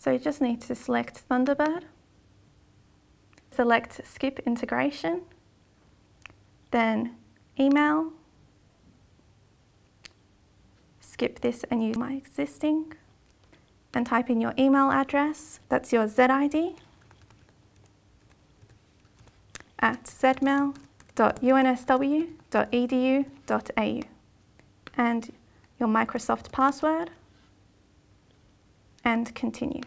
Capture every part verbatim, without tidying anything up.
So you just need to select Thunderbird, select Skip Integration, then Email, skip this and use my existing, and type in your email address, that's your Z I D, at zmail dot U N S W dot E D U dot A U, and your Microsoft password, and continue.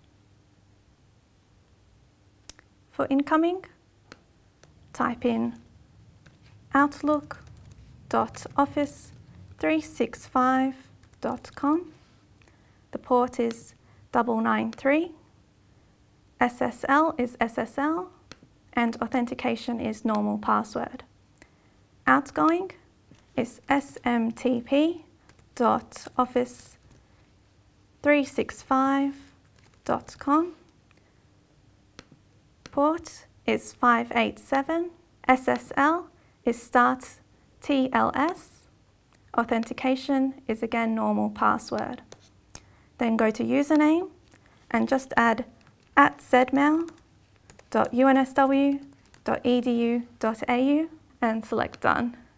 For incoming, type in outlook dot office three sixty-five dot com. The port is nine nine three, S S L is S S L, and authentication is normal password. Outgoing is S M T P dot office three sixty-five dot com. Port is five eighty-seven, S S L is start T L S, authentication is again normal password. Then go to username and just add at zmail dot U N S W dot E D U dot A U and select done.